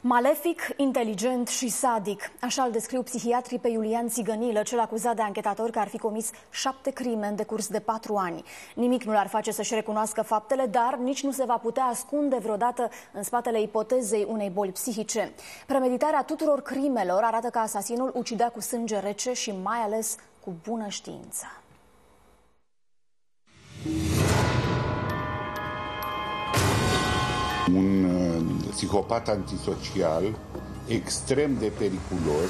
Malefic, inteligent și sadic. Așa îl descriu psihiatrii pe Iulian Țigănilă, cel acuzat de anchetatori că ar fi comis 7 crime în decurs de 4 ani. Nimic nu l-ar face să-și recunoască faptele, dar nici nu se va putea ascunde vreodată în spatele ipotezei unei boli psihice. Premeditarea tuturor crimelor arată că asasinul ucidea cu sânge rece și mai ales cu bună știință. Un psihopat antisocial, extrem de periculos.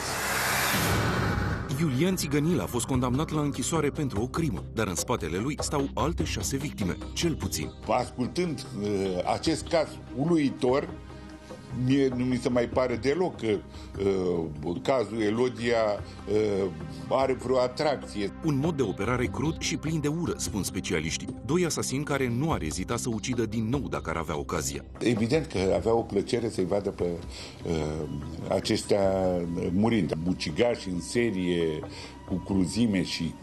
Iulian Țigănilă a fost condamnat la închisoare pentru o crimă, dar în spatele lui stau alte 6 victime, cel puțin. Ascultând acest caz uluitor, mie nu mi se mai pare deloc că cazul Elodia are vreo atracție. Un mod de operare crud și plin de ură, spun specialiștii. 2 asasini care nu ar ezita să ucidă din nou dacă ar avea ocazia. Evident că avea o plăcere să-i vadă pe aceștia murind. Mucigași în serie, cu cruzime și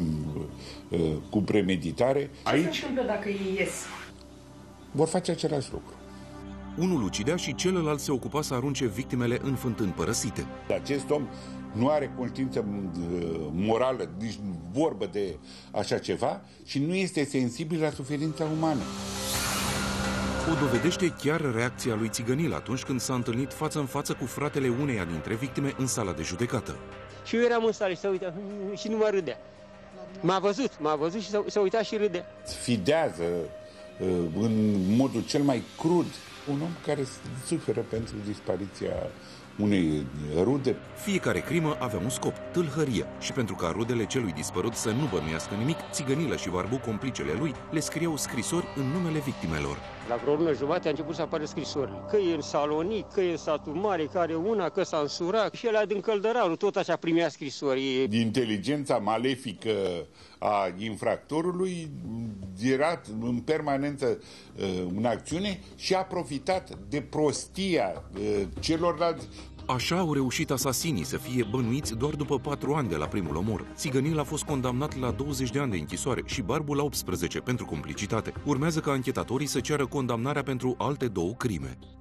cu premeditare. Ce se întâmplă dacă ei ies? Vor face același lucru. Unul ucidea și celălalt se ocupa să arunce victimele în fântâni părăsite. Acest om nu are conștiință morală, nici vorbă de așa ceva și nu este sensibil la suferința umană. O dovedește chiar reacția lui Țigănilă atunci când s-a întâlnit față în față cu fratele uneia dintre victime în sala de judecată. Și eu eram în sală și se uita și nu mă râdea. M-a văzut și se uita și râdea. Sfidează în modul cel mai crud un om care suferă pentru dispariția unei rude. Fiecare crimă avea un scop, tâlhăria, și pentru ca rudele celui dispărut să nu bănuiască nimic, Țigănilă și Barbu, complicele lui, le scriau scrisori în numele victimelor. La vreo lună jumate a început să apară scrisorile. Că e în Salonic, că e în Satul Mare, care una, că s-a însurat. Și ăla din Căldăraru tot așa primea scrisori. Inteligența malefică a infractorului era în permanență în acțiune și a profitat de prostia celorlalți. Așa au reușit asasinii să fie bănuiți doar după 4 ani de la primul omor. Țigănilă a fost condamnat la 20 de ani de închisoare și Barbu la 18 pentru complicitate. Urmează ca anchetatorii să ceară condamnarea pentru alte 2 crime.